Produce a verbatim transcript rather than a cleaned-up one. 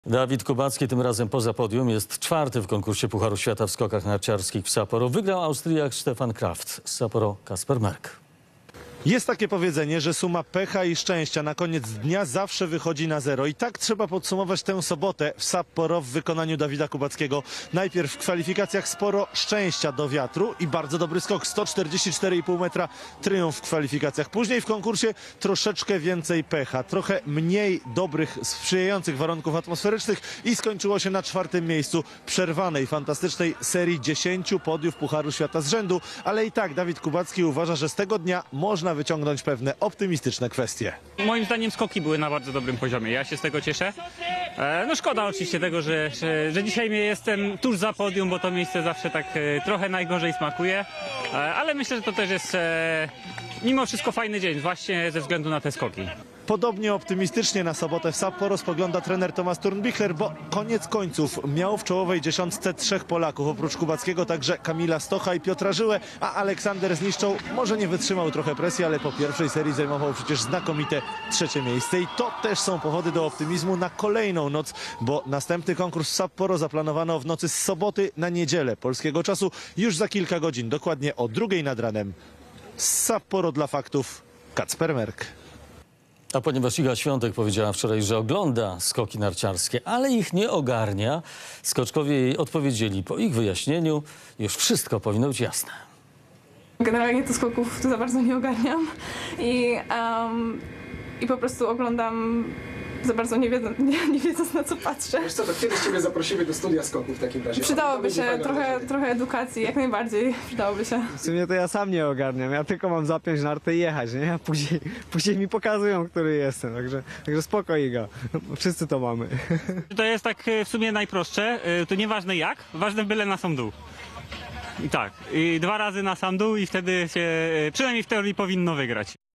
Dawid Kubacki tym razem poza podium jest czwarty w konkursie Pucharu Świata w skokach narciarskich w Sapporo. Wygrał Austriak Stefan Kraft, z Sapporo Kasper Merk. Jest takie powiedzenie, że suma pecha i szczęścia na koniec dnia zawsze wychodzi na zero. I tak trzeba podsumować tę sobotę w Sapporo w wykonaniu Dawida Kubackiego. Najpierw w kwalifikacjach sporo szczęścia do wiatru i bardzo dobry skok. sto czterdzieści cztery i pół metra triumf w kwalifikacjach. Później w konkursie troszeczkę więcej pecha. Trochę mniej dobrych, sprzyjających warunków atmosferycznych i skończyło się na czwartym miejscu przerwanej, fantastycznej serii dziesięciu podiów Pucharu Świata z rzędu. Ale i tak Dawid Kubacki uważa, że z tego dnia można wyciągnąć pewne optymistyczne kwestie. Moim zdaniem skoki były na bardzo dobrym poziomie. Ja się z tego cieszę. E, no szkoda oczywiście tego, że, że, że dzisiaj jestem tuż za podium, bo to miejsce zawsze tak e, trochę najgorzej smakuje. E, ale myślę, że to też jest e, mimo wszystko fajny dzień, właśnie ze względu na te skoki. Podobnie optymistycznie na sobotę w Sapporo spogląda trener Tomasz Turnbichler, bo koniec końców miał w czołowej dziesiątce trzech Polaków, oprócz Kubackiego także Kamila Stocha i Piotra Żyłę, a Aleksander Zniszczą może nie wytrzymał trochę presji, ale po pierwszej serii zajmował przecież znakomite trzecie miejsce i to też są powody do optymizmu na kolejną noc, bo następny konkurs w Sapporo zaplanowano w nocy z soboty na niedzielę polskiego czasu już za kilka godzin, dokładnie o drugiej nad ranem. Z Sapporo dla faktów Kacper Merk. A ponieważ Iga Świątek powiedziała wczoraj, że ogląda skoki narciarskie, ale ich nie ogarnia, skoczkowie jej odpowiedzieli, po ich wyjaśnieniu już wszystko powinno być jasne. Generalnie to skoków za bardzo nie ogarniam i, um, i po prostu oglądam za bardzo nie, wiedz, nie, nie wiedząc, na co patrzę. Wiesz co, to kiedyś Ciebie zaprosimy do studia skoków w takim razie. Przydałoby się trochę, trochę edukacji, jak najbardziej przydałoby się. W sumie to ja sam nie ogarniam, ja tylko mam zapiąć nartę i jechać, nie? A później, później mi pokazują, który jestem, także, także spoko Iga, wszyscy to mamy. To jest tak w sumie najprostsze, to nieważne jak, ważne byle na sam dół. I tak, i dwa razy na sam dół i wtedy się przynajmniej w teorii powinno wygrać.